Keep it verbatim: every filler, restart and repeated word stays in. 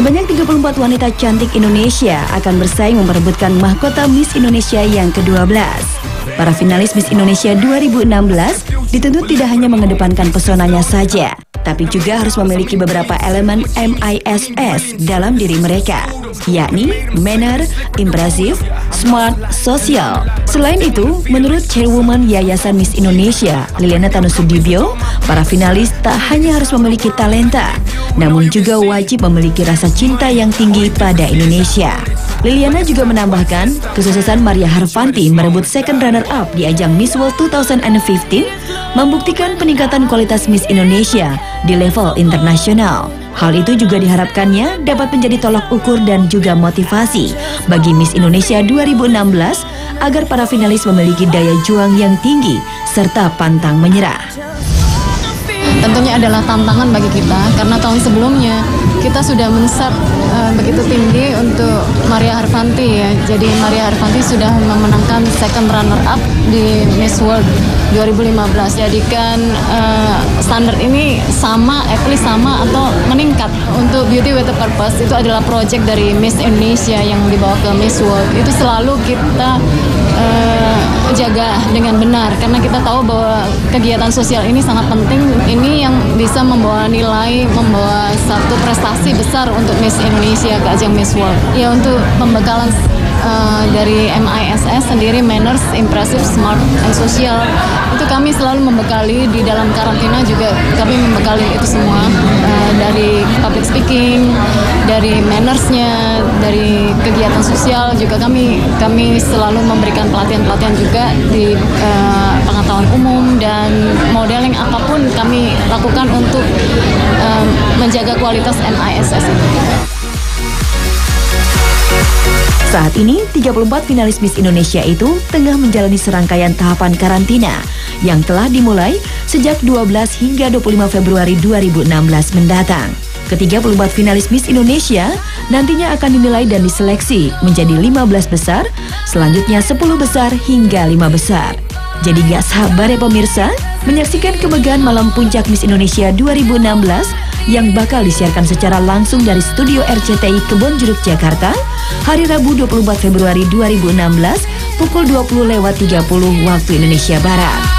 Sebanyak tiga puluh empat wanita cantik Indonesia akan bersaing memperebutkan mahkota Miss Indonesia yang kedua belas. Para finalis Miss Indonesia dua ribu enam belas dituntut tidak hanya mengedepankan pesonanya saja, tapi juga harus memiliki beberapa elemen M I S S dalam diri mereka, yakni manner, impresif, smart, sosial. Selain itu, menurut Chairwoman Yayasan Miss Indonesia, Liliana Tanusudibyo, para finalis tak hanya harus memiliki talenta, namun juga wajib memiliki rasa cinta yang tinggi pada Indonesia. Liliana juga menambahkan, kesuksesan Maria Harvanti merebut second runner-up di ajang Miss World dua ribu lima belas membuktikan peningkatan kualitas Miss Indonesia di level internasional. Hal itu juga diharapkannya dapat menjadi tolak ukur dan juga motivasi bagi Miss Indonesia dua ribu enam belas agar para finalis memiliki daya juang yang tinggi serta pantang menyerah. Tentunya adalah tantangan bagi kita karena tahun sebelumnya kita sudah men-set uh, begitu tinggi untuk Maria Harvanti ya. Jadi Maria Harvanti sudah memenangkan second runner up di Miss World dua ribu lima belas. Jadikan uh, standar ini sama, at least sama atau meningkat. Untuk Beauty with a Purpose itu adalah project dari Miss Indonesia yang dibawa ke Miss World. Itu selalu kita uh, jaga dengan benar karena kita tahu bahwa kegiatan sosial ini sangat penting. Ini yang bisa membawa nilai, membawa satu prestasi besar untuk Miss Indonesia ke ajang Miss World. Ya, untuk pembekalan uh, dari M I S S sendiri, manners, impressive, smart, and social, itu kami selalu membekali di dalam karantina juga kami membekali itu semua uh, dari public speaking, dari mannersnya, dari kegiatan sosial juga kami kami selalu memberikan pelatihan-pelatihan juga di uh, pengetahuan umum dan modeling apapun kami lakukan untuk um, menjaga kualitas M I S S itu. Saat ini, tiga puluh empat finalis Miss Indonesia itu tengah menjalani serangkaian tahapan karantina yang telah dimulai sejak dua belas hingga dua puluh lima Februari dua ribu enam belas mendatang. Ketiga puluh empat finalis Miss Indonesia nantinya akan dinilai dan diseleksi menjadi lima belas besar, selanjutnya sepuluh besar hingga lima besar. Jadi gak sabar ya pemirsa, menyaksikan kemegahan malam puncak Miss Indonesia dua ribu enam belas yang bakal disiarkan secara langsung dari studio R C T I Kebonjeruk, Jakarta, hari Rabu dua puluh empat Februari dua ribu enam belas pukul dua puluh lewat tiga puluh waktu Indonesia Barat.